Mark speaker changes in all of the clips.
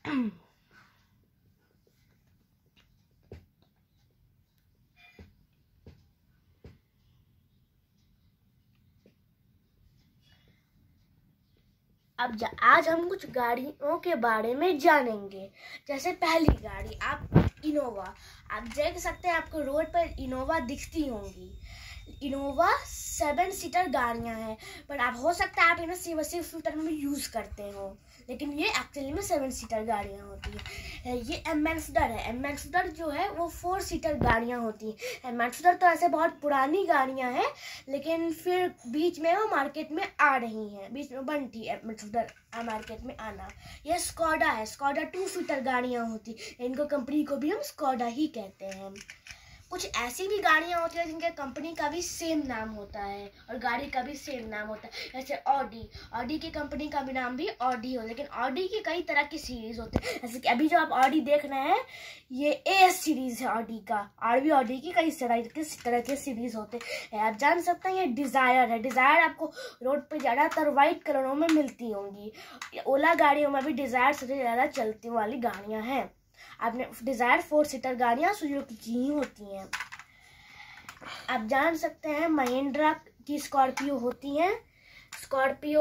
Speaker 1: आज हम कुछ गाड़ियों के बारे में जानेंगे। जैसे पहली गाड़ी इनोवा। आप देख सकते हैं आपको रोड पर इनोवा दिखती होंगी। इनोवा 7 सीटर गाड़ियां हैं, पर आप हो सकता है आप इन्हें 6 सीटर में यूज़ करते हो, लेकिन ये एक्चुअली में 7 सीटर गाड़ियां होती है। ये एम्बेसडर है। एम्बेसडर जो है वो 4 सीटर गाड़ियां होती हैं। एम्बेसडर तो ऐसे बहुत पुरानी गाड़ियां हैं, लेकिन फिर बीच में वो मार्केट में आ रही हैं, बीच में बंद थी एम्बेसडर मार्केट में आना। ये स्कोडा है। स्कोडा 2 सीटर गाड़ियां होती, इनको कंपनी को भी हम स्कोडा ही कहते हैं। कुछ ऐसी भी गाड़ियां होती हैं जिनके कंपनी का भी सेम नाम होता है और गाड़ी का भी सेम नाम होता है। जैसे ऑडी की कंपनी का भी नाम भी ऑडी हो, लेकिन ऑडी की कई तरह की सीरीज होते हैं। जैसे कि अभी जो आप ऑडी देख रहे हैं ये एस सीरीज है ऑडी का, और भी ऑडी की कई तरह के सीरीज होते हैं। आप जान सकते हैं ये डिजायर है। डिजायर आपको रोड पर ज़्यादातर वाइट कलरों में मिलती होंगी। ओला गाड़ियों में भी डिजायर सबसे ज़्यादा चलती वाली गाड़ियाँ हैं। आपने डिजायर 4 सीटर गाड़ियां सुजुकी की ही होती हैं। आप जान सकते हैं महिंद्रा की स्कॉर्पियो होती हैं। स्कॉर्पियो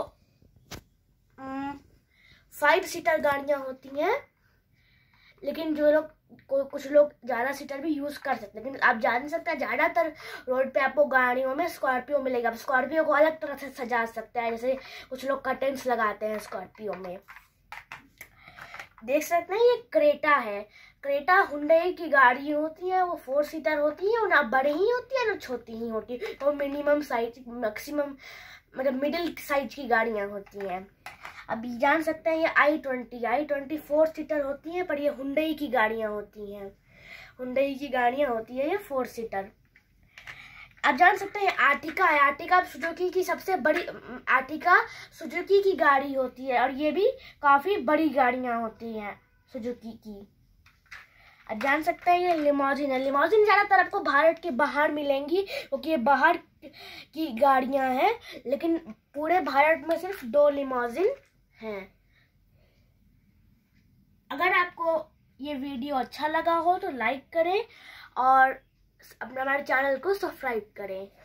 Speaker 1: 5 सीटर गाड़ियां होती हैं, लेकिन कुछ लोग ज़्यादा सीटर भी यूज़ कर सकते हैं। लेकिन आप जान सकते हैं ज़्यादातर रोड पे आपको गाड़ियों में स्कॉर्पियो मिलेगा। आप स्कॉर्पियो को अलग तरह से सजा सकते हैं, जैसे कुछ लोग कर्टेन्स लगाते हैं स्कॉर्पियो में। देख सकते हैं ये क्रेटा है। क्रेटा हुंडई की गाड़ी होती है, वो 4 सीटर होती है, ना बड़ी ही होती है ना छोटी ही होती है। वो मिनिमम साइज मैक्सिमम मतलब मिडिल साइज की गाड़ियां होती हैं। अभी जान सकते हैं ये i20 4 सीटर होती हैं, पर ये हुंडई की गाड़ियां होती हैं। हुंडई की गाड़ियां होती है ये 4 सीटर। आप जान सकते हैं आर्टिका है। आर्टिका सुजुकी की सबसे बड़ी आर्टिका सुजुकी की गाड़ी होती है, और ये भी काफ़ी बड़ी गाड़ियाँ होती हैं सुजुकी की। आप जान सकते हैं ये लिमोजिन है। लिमोजिन ज़्यादातर आपको भारत के बाहर मिलेंगी, क्योंकि ये बाहर की गाड़ियाँ हैं, लेकिन पूरे भारत में सिर्फ 2 लिमोजिन हैं। अगर आपको ये वीडियो अच्छा लगा हो तो लाइक करें और अपना हमारे चैनल को सब्सक्राइब करें।